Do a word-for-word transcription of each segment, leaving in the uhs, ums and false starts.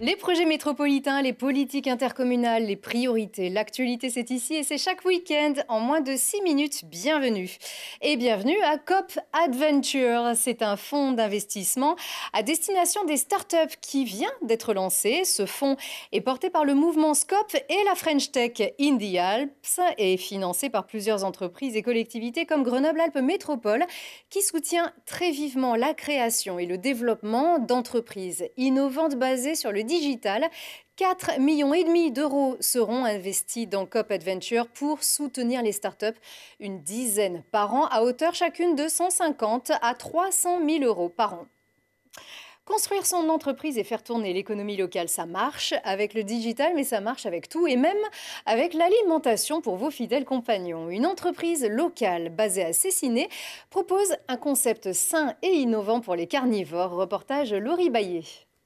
Les projets métropolitains, les politiques intercommunales, les priorités. L'actualité, c'est ici et c'est chaque week-end en moins de six minutes. Bienvenue. Et bienvenue à COP Adventure. C'est un fonds d'investissement à destination des startups qui vient d'être lancé. Ce fonds est porté par le mouvement SCOP et la French Tech in the Alps et financé par plusieurs entreprises et collectivités comme Grenoble-Alpes Métropole qui soutient très vivement la création et le développement d'entreprises innovantes basées sur le digital. quatre millions et demi d'euros seront investis dans COP Adventure pour soutenir les startups, une dizaine par an à hauteur chacune de cent cinquante à trois cent mille euros par an. Construire son entreprise et faire tourner l'économie locale, ça marche avec le digital, mais ça marche avec tout et même avec l'alimentation pour vos fidèles compagnons. Une entreprise locale basée à Cessiné propose un concept sain et innovant pour les carnivores. Reportage Laurie Baillet.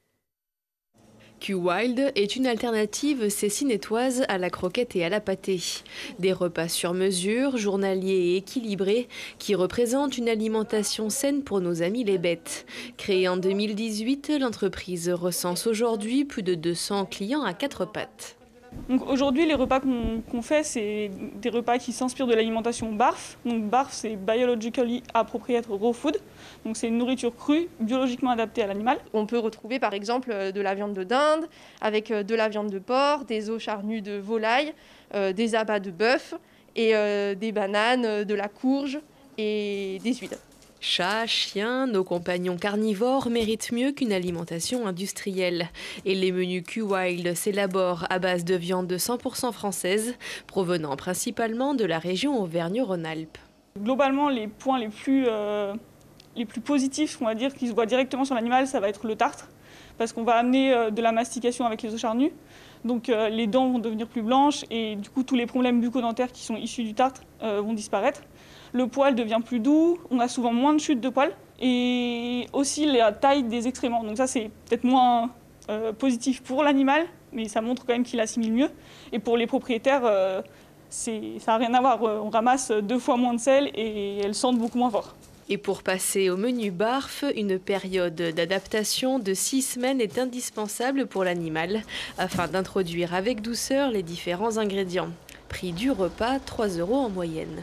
Q-Wild est une alternative cessinétoise à la croquette et à la pâtée. Des repas sur mesure, journaliers et équilibrés, qui représentent une alimentation saine pour nos amis les bêtes. Créée en deux mille dix-huit, l'entreprise recense aujourd'hui plus de deux cents clients à quatre pattes. Aujourd'hui, les repas qu'on qu'on fait, c'est des repas qui s'inspirent de l'alimentation B A R F. Donc B A R F, c'est Biologically Appropriate Raw Food. Donc c'est une nourriture crue, biologiquement adaptée à l'animal. On peut retrouver par exemple de la viande de dinde, avec de la viande de porc, des os charnus de volaille, euh, des abats de bœuf, et euh, des bananes, de la courge et des huiles. Chats, chiens, nos compagnons carnivores méritent mieux qu'une alimentation industrielle. Et les menus Q-Wild s'élaborent à base de viande de cent pour cent française, provenant principalement de la région Auvergne-Rhône-Alpes. Globalement, les points les plus, euh, les plus positifs, on va dire, qui se voient directement sur l'animal, ça va être le tartre, parce qu'on va amener euh, de la mastication avec les os charnus. Donc euh, les dents vont devenir plus blanches et du coup tous les problèmes bucco-dentaires qui sont issus du tartre euh, vont disparaître. Le poil devient plus doux, on a souvent moins de chutes de poils et aussi la taille des excréments. Donc ça c'est peut-être moins euh, positif pour l'animal, mais ça montre quand même qu'il assimile mieux. Et pour les propriétaires, euh, ça n'a rien à voir. On ramasse deux fois moins de sel et elles sentent beaucoup moins fort. Et pour passer au menu B A R F, une période d'adaptation de six semaines est indispensable pour l'animal afin d'introduire avec douceur les différents ingrédients. Prix du repas, trois euros en moyenne.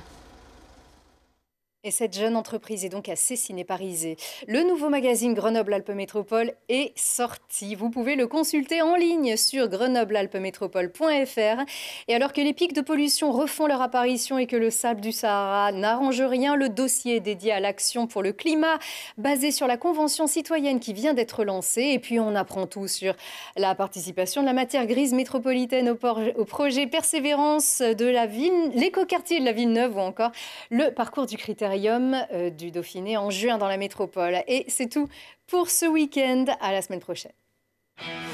Et cette jeune entreprise est donc à Cessiné-Parisé. Le nouveau magazine Grenoble-Alpes Métropole est sorti. Vous pouvez le consulter en ligne sur grenoble alpes métropole point f r. Et alors que les pics de pollution refont leur apparition et que le sable du Sahara n'arrange rien, le dossier dédié à l'action pour le climat, basé sur la Convention citoyenne qui vient d'être lancée. Et puis on apprend tout sur la participation de la matière grise métropolitaine au, au projet Persévérance de la ville, l'écoquartier de la Villeneuve ou encore le parcours du critère du Dauphiné en juin dans la métropole. Et c'est tout pour ce week-end. À la semaine prochaine.